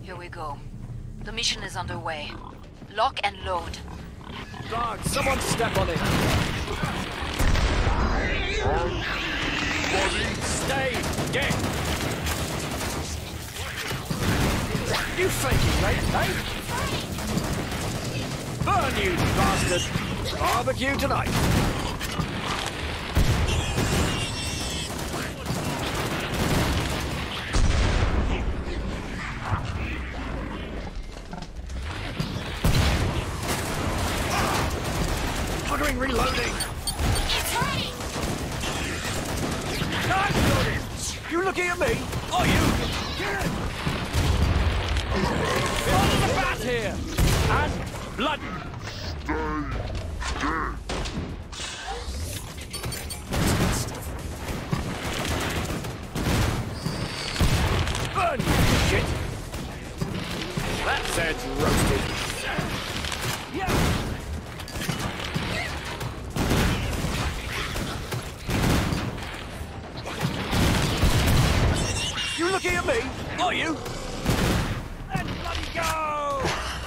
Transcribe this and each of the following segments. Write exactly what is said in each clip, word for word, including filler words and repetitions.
Here we go. The mission is underway. Lock and load. Guard, someone step on it. Body, stay, get. You faking, mate, eh? Burn, you bastard! Barbecue tonight. Ordering reloading. It's ready. Knife loading. You looking at me? Are you? Get it. Follow the bat here. And blood. Burn, you shit. That head's roasted. Yeah. You looking at me? Are you? Let's bloody go!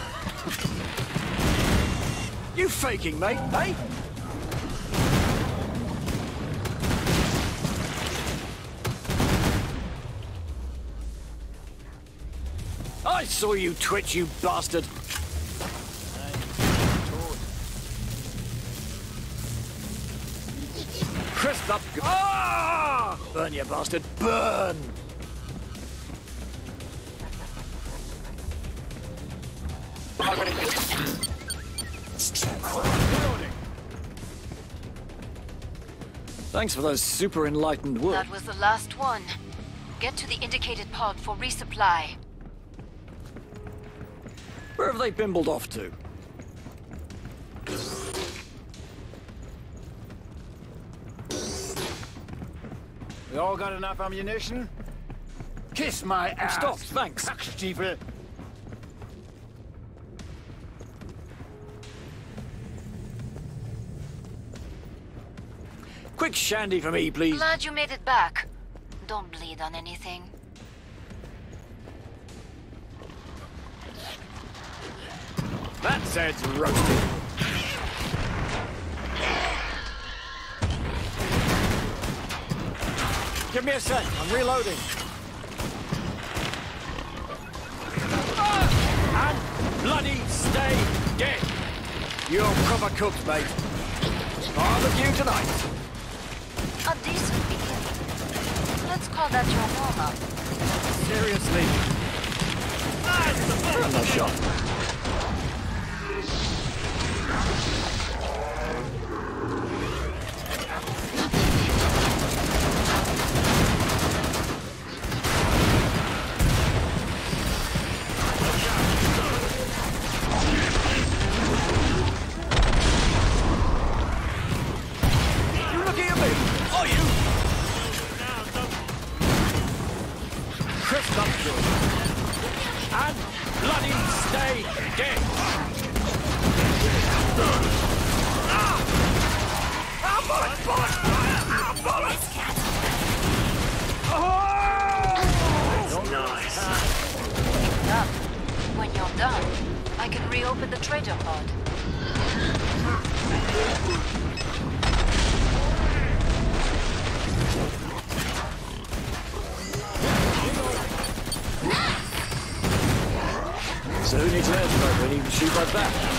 You faking, mate, eh? I saw you twitch, you bastard. Crisp up. Ah! Burn, you bastard, burn! Thanks for those super enlightened words. That was the last one. Get to the indicated pod for resupply. Where have they bimbled off to? We all got enough ammunition? Kiss my ass! Stop, thanks. Stiefel. Quick shandy for me, please. Glad you made it back. Don't bleed on anything. That head's roasted. Give me a sec, I'm reloading. Ah! And bloody stay dead. You're proper cooked, mate. Barbecue tonight. A decent beginning. Let's call that your warm-up. Seriously. Ah, no shot. And bloody stay dead! Ah! Ah, bullets, bullets! Ah, bullets! Oh! Nice. Pick up. When you're done, I can reopen the trader pod. So who needs an airstrike when you can shoot like that?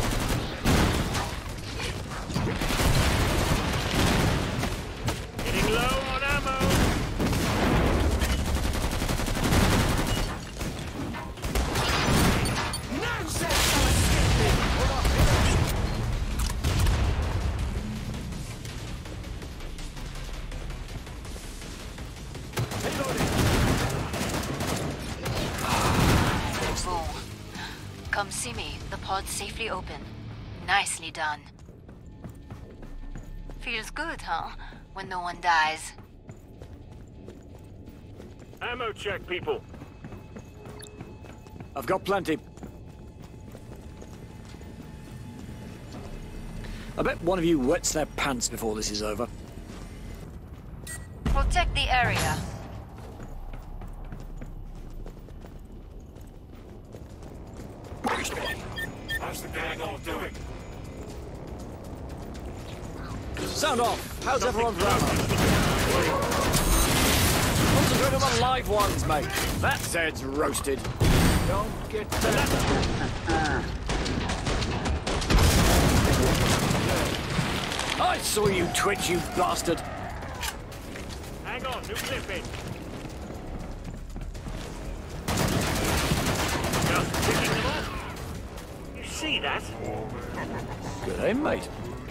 Getting low on ammo! Come see me. The pod's safely open. Nicely done. Feels good, huh? When no one dies. Ammo check, people. I've got plenty. I bet one of you wets their pants before this is over. Protect the area. the gang all doing? Sound off. How's everyone's rammer? Concentrate on the live ones, mate. That Zed's roasted. Don't get that. I saw you twitch, you bastard. Hang on, new clip in. Just picking them off. You see that? Good aim, mate.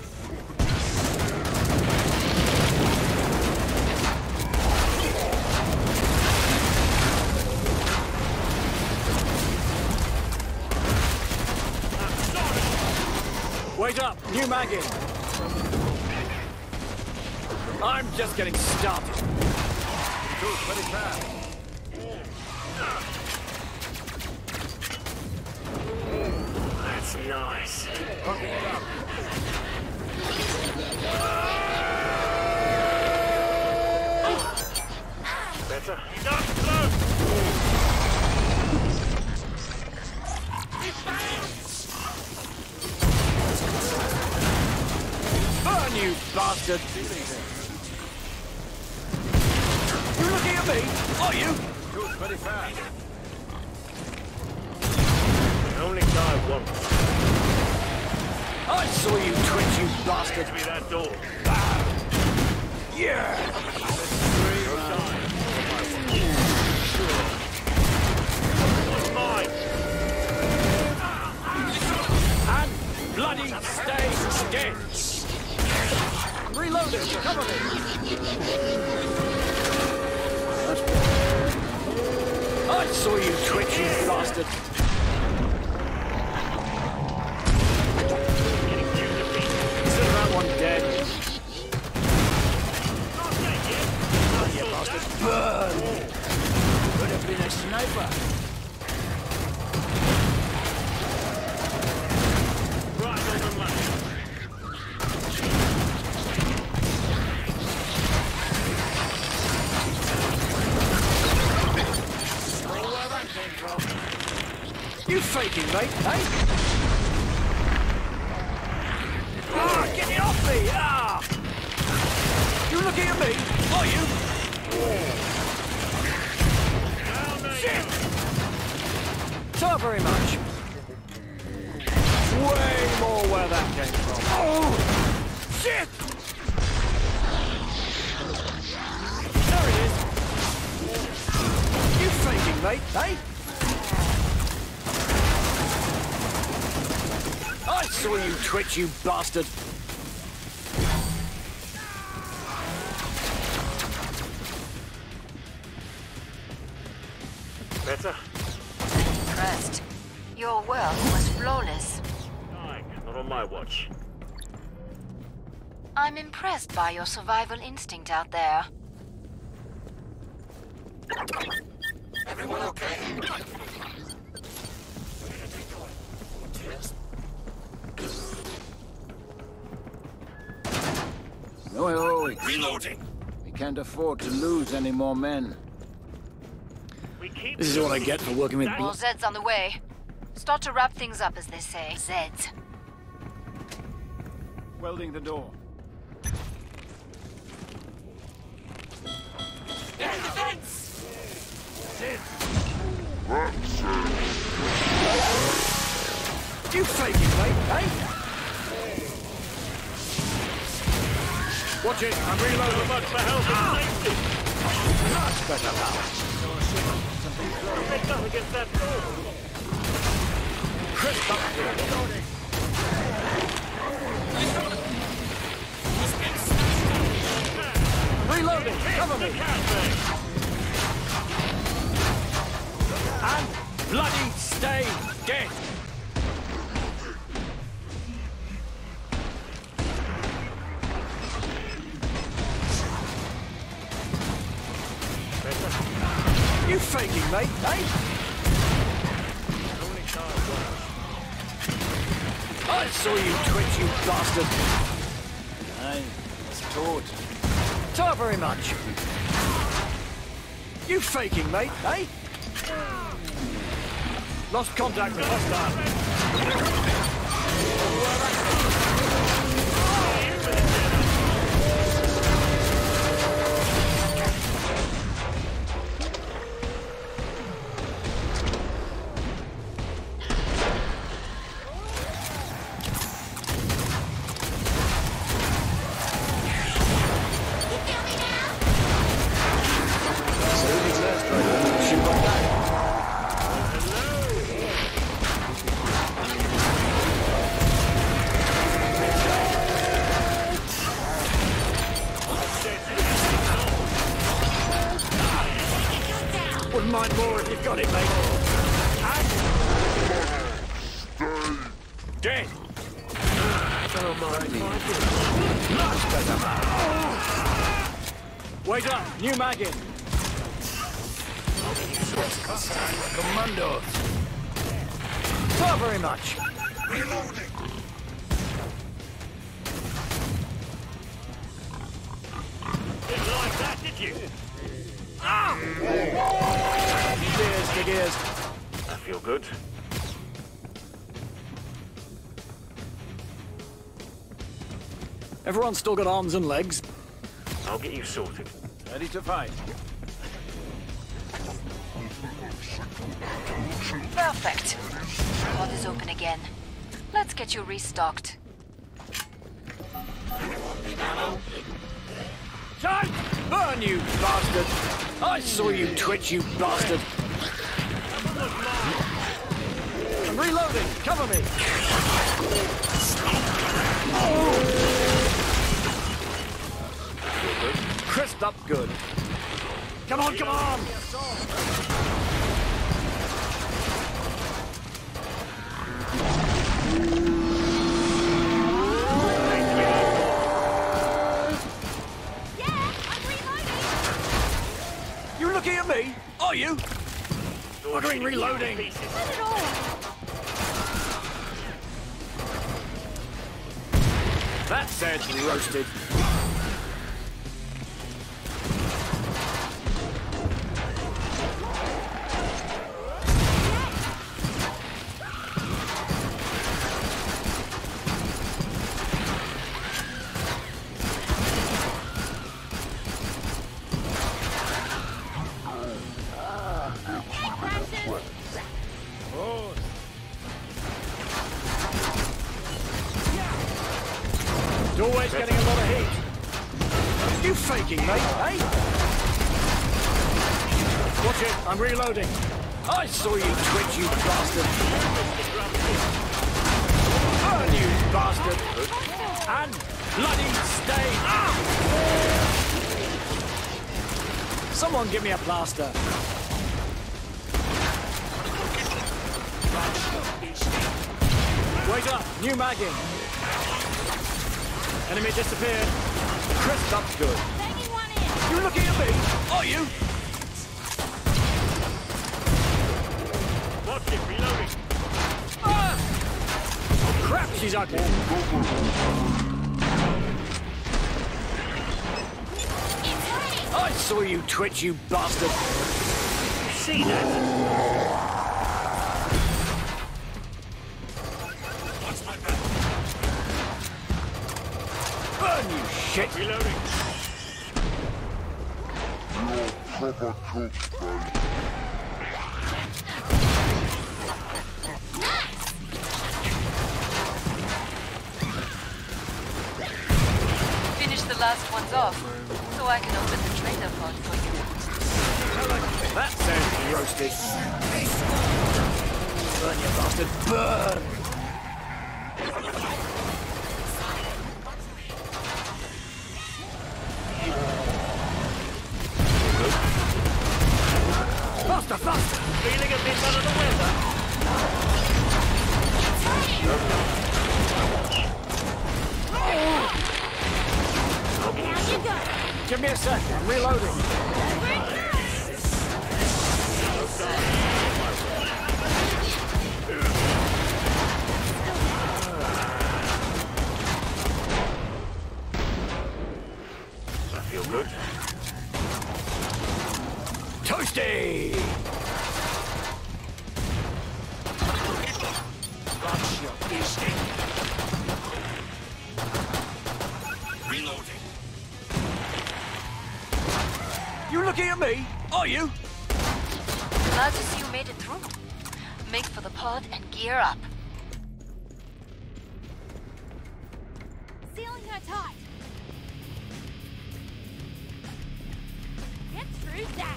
Wait up! New mag in! I'm just getting started. Cool, pretty fast. That's nice. Popping it up. Better. Not close! Burn, you bastard! You looking at me? Are you? Good, pretty fast. Only die once. I saw you twitch, you bastard! Give me that door. Yeah! What's mine? And bloody stay dead! Reload it! Cover me! I saw you twitch, you bastard! Getting you defeated. Consider that one dead. Not dead yet. Oh, you bastard! Burn! Could have been a sniper. Right on the money. You faking, mate, eh? Ah, get it off me! Ah! You looking at me? Are you? Shit! So very much. Way more where that came from. Oh! Shit! There it is. You faking, mate, eh? I saw you twitch, you bastard! Better? Impressed. Your work was flawless. Dying. Not on my watch. I'm impressed by your survival instinct out there. Everyone okay? No, no, Reloading. we can't afford to lose any more men. We keep This is what I get for working with... More Zeds on the way. Start to wrap things up, as they say. Zeds. Welding the door. You faking, mate, eh? Watch it, I'm so reloading. much for health and safety. Much better now. Take up against that door. Crisp up here. Reloading, cover me. And bloody stay dead. You faking, mate, eh? I saw you twitch, you bastard. Aye, it's taught. So very much. You faking, mate, eh? Lost contact with hostile. Wouldn't mind more if you've got it, mate. And... Dead. Oh my God. Much better. Wait up, new mag in. Commandos. Not very much. Reloading. Didn't like that, did you? Ah! Gears, big ears. I feel good. Everyone's still got arms and legs. I'll get you sorted. Ready to fight. Perfect. Pod is open again. Let's get you restocked. Time! Burn, you bastard! I saw you twitch, you bastard! I'm reloading! Cover me! Crisped up good. Come on, come on! You looking at me? Are you? Ordering reloading. Not at all. That said, roasted. You're always getting a lot of heat. You faking, mate, eh? Watch it, I'm reloading. I saw you twitch, you bastard. Burn, you bastard. And bloody stay. Ah! Someone give me a plaster. Wait up, new mag in. Enemy disappeared. Crisped up good. You looking at me? Are you? Watch it, reloading. Ah! Oh, crap, she's ugly. I saw you twitch, you bastard. See that? Burn, you shit. Reloading. Proper cook, mate. Finish the last ones off, so I can open the trader pod for you. That sounds roasted. Burn, you bastard. Burn. Faster, faster! Feeling a bit under the weather. Give me a sec, I'm reloading. I feel good. Toasty! That's your instinct. Are you? Glad to see you made it through. Make for the pod and gear up. Sealing her tight. Get through that.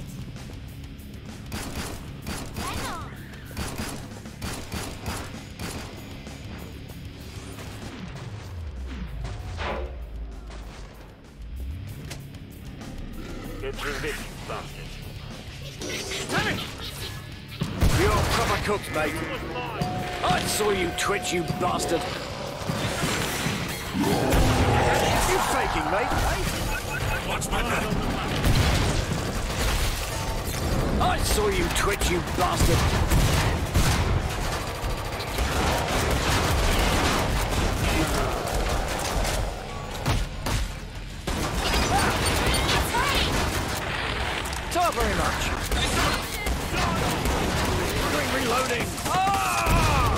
Hang on. Get through this, you bastard. Damn it! You're proper cooked, mate. I saw you twitch, you bastard. You faking, mate, eh? Watch my back. I saw you twitch, you bastard. Not very much. Doing reloading. Ah!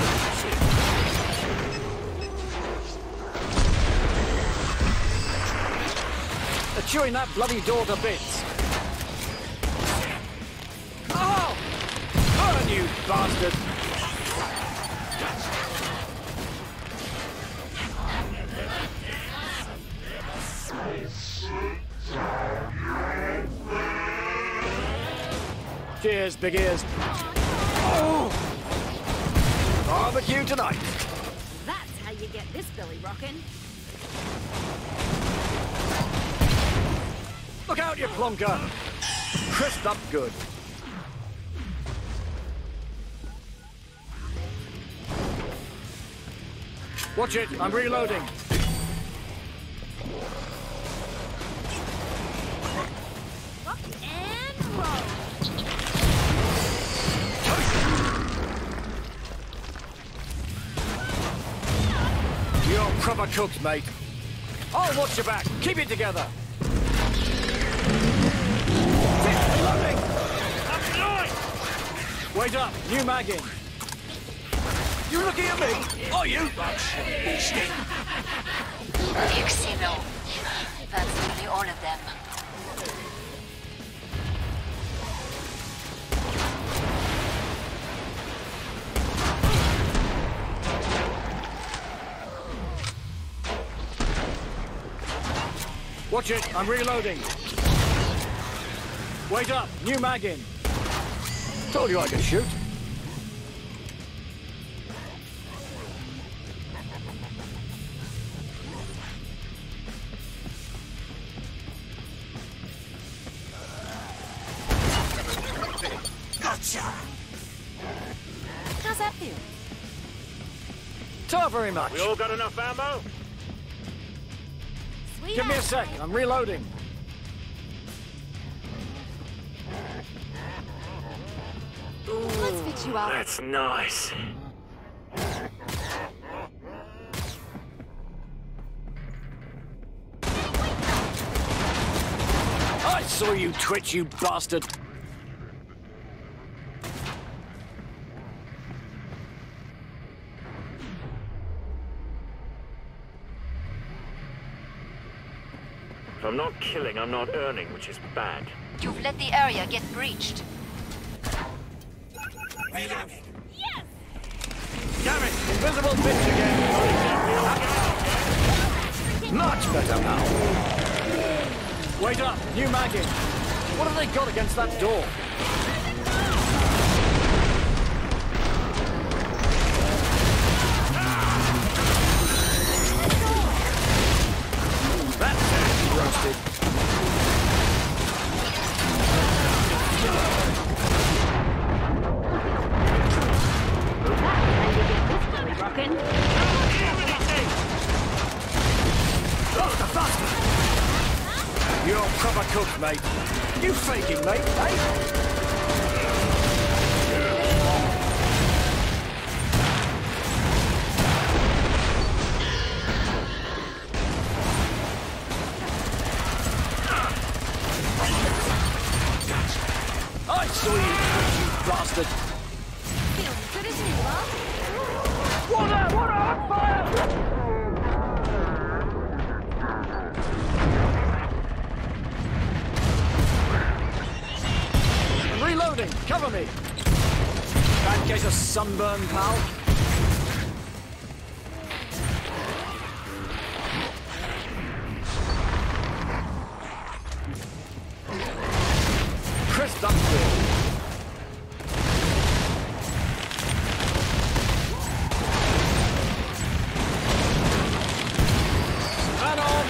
They're chewing that bloody door to bits. Oh! Burn, you bastard! Cheers, big ears. Oh! Barbecue tonight. That's how you get this Billy rockin'. Look out, you plonker. Crisped up good. Watch it, I'm reloading. Rock and roll. You're proper cooked, mate. I'll watch your back. Keep it together. Reloading. Wait up. New mag in. You looking at me? Are you? Ixino. That's nearly all of them. Watch it, I'm reloading. Wait up, new mag in. Told you I could shoot. Gotcha! How's that feel? Not very much. We all got enough ammo? Sweet Give me a ass, sec, mate. I'm reloading. Let's fix you up. That's nice. I saw you twitch, you bastard. If I'm not killing, I'm not earning, which is bad. You've let the area get breached. Reloading. Damn it, invisible bitch again. Much better now. Wait up, new mag in. What have they got against that door? That's it, roasted. Rockin'. Faster, faster! You're proper cooked, mate. You faking, mate, eh? I saw you, you bastard! Feeling good as new, huh? Water! Water! On fire! Reloading! Cover me! Bad case of sunburn, pal. Chris Dunfield. And on!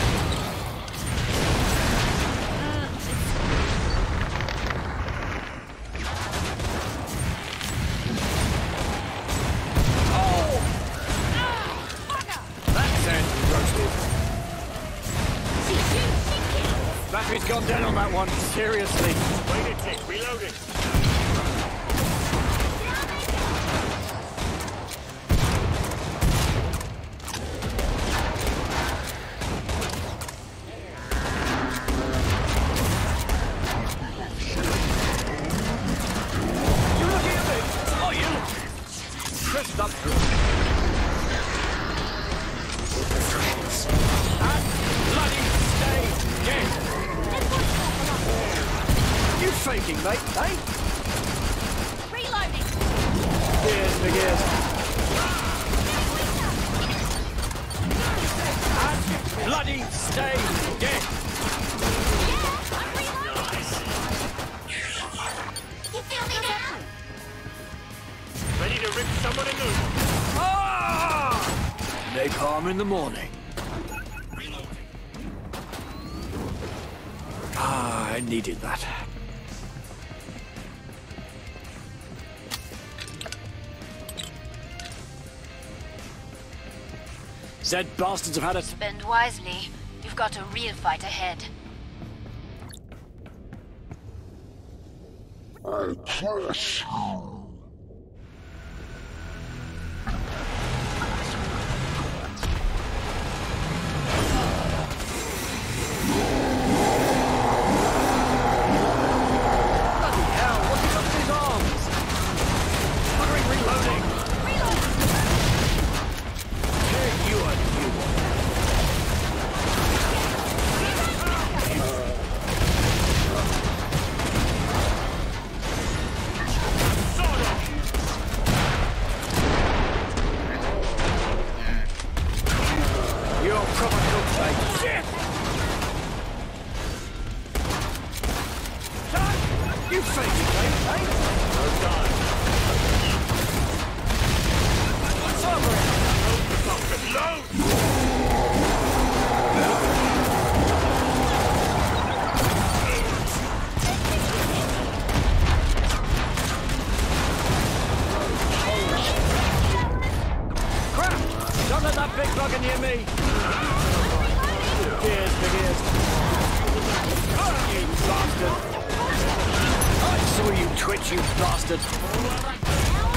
Battery's gone down on that one, seriously. Wait a tick, reloading. You looking at me? Oh, you? Chris Dunfield. And bloody stay dead. You faking, mate, eh? Reloading. Gears, big ears. And bloody stay dead. Yeah, I'm reloading. You feel me now? Ready to rip someone a new one. Ah! Napalm in the morning. Ah, I needed that. Zed bastards have had it. Spend wisely. You've got a real fight ahead. I curse you. Bloody hell, what's he got in his arms? Fucking reloading. Take you a new one. You're proper cook, mate. Shit! You faked it, mate, eh? No time. What's over it? Fucking load! Crap! Don't let that big bugger near me! Cheers, big ears. Oh, you bastard! I saw you twitch, you bastard!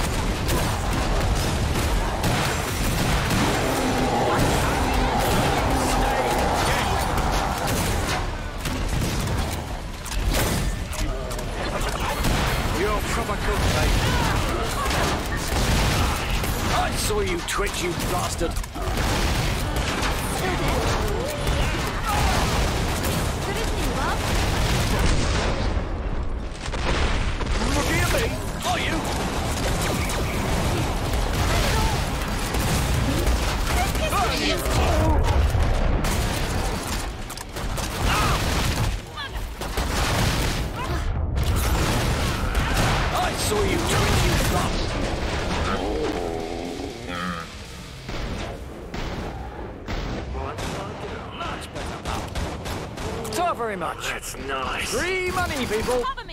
You're proper cook, mate. I saw you twitch, you bastard! Good as new, love. Looking at me? Are you? Burn you! I saw you twitch, you bastard! Much better, pal. So very much. That's nice. Free money, people!